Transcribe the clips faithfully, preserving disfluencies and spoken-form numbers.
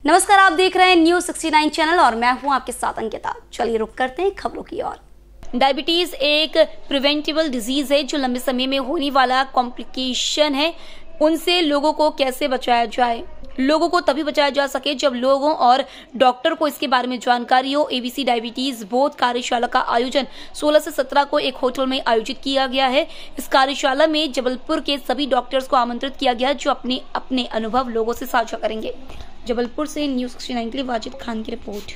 नमस्कार, आप देख रहे हैं न्यूज़ सिक्सटी नाइन चैनल और मैं हूं आपके साथ अंकिता। चलिए रुक करते हैं खबरों की ओर। डायबिटीज एक प्रिवेंटेबल डिजीज है जो लंबे समय में होने वाला कॉम्प्लिकेशन है। उनसे लोगों को कैसे बचाया जाए? लोगों को तभी बचाया जा सके जब लोगों और डॉक्टर को इसके बारे में जानकारी हो। एबीसी डायबिटीज बोध कार्यशाला का आयोजन सोलह से सत्रह को एक होटल में आयोजित किया गया है। इस कार्यशाला में जबलपुर के सभी डॉक्टर्स को आमंत्रित किया गया जो अपने अपने अनुभव लोगों से साझा करेंगे। जबलपुर से न्यूज़ सिक्सटी नाइन के लिए वाजिद खान की रिपोर्ट।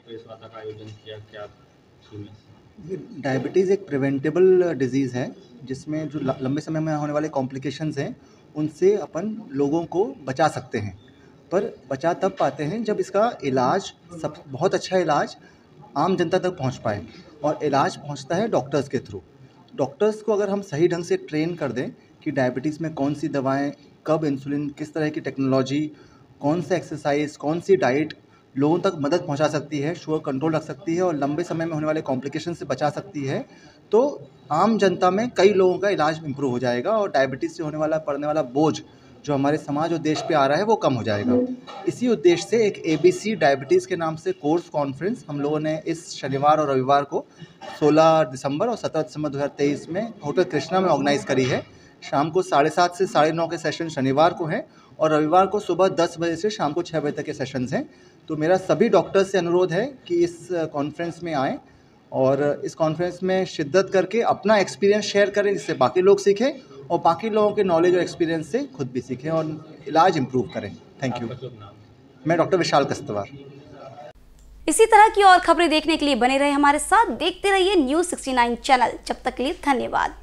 डायबिटीज़ एक प्रिवेंटेबल डिजीज़ है जिसमें जो लंबे समय में होने वाले कॉम्प्लिकेशंस हैं उनसे अपन लोगों को बचा सकते हैं। पर बचा तब पाते हैं जब इसका इलाज सब बहुत अच्छा इलाज आम जनता तक पहुंच पाए, और इलाज पहुंचता है डॉक्टर्स के थ्रू। डॉक्टर्स को अगर हम सही ढंग से ट्रेन कर दें कि डायबिटीज़ में कौन सी दवाएं, कब इंसुलिन, किस तरह की टेक्नोलॉजी, कौन सा एक्सरसाइज, कौन सी डाइट लोगों तक मदद पहुंचा सकती है, शुगर कंट्रोल रख सकती है और लंबे समय में होने वाले कॉम्प्लिकेशन से बचा सकती है, तो आम जनता में कई लोगों का इलाज इम्प्रूव हो जाएगा और डायबिटीज़ से होने वाला पड़ने वाला बोझ जो हमारे समाज और देश पे आ रहा है वो कम हो जाएगा। इसी उद्देश्य से एक एबीसी डायबिटीज़ के नाम से कोर्स कॉन्फ्रेंस हम लोगों ने इस शनिवार और रविवार को सोलह दिसंबर और सत्रह दिसंबर दो हज़ार तेईस में होटल कृष्णा में ऑर्गेनाइज़ करी है। शाम को साढ़े सात से साढ़े नौ के सेशन शनिवार को हैं और रविवार को सुबह दस बजे से शाम को छः बजे तक के सेशंस हैं। तो मेरा सभी डॉक्टर्स से अनुरोध है कि इस कॉन्फ्रेंस में आएँ और इस कॉन्फ्रेंस में शिद्दत करके अपना एक्सपीरियंस शेयर करें, जिससे बाकी लोग सीखें और बाकी लोगों के नॉलेज और एक्सपीरियंस से खुद भी सीखें और इलाज इम्प्रूव करें। Thank you. मैं डॉक्टर विशाल कस्तवार। इसी तरह की और खबरें देखने के लिए बने रहे हमारे साथ, देखते रहिए न्यूज़ सिक्सटी नाइन चैनल। जब तक के लिए धन्यवाद।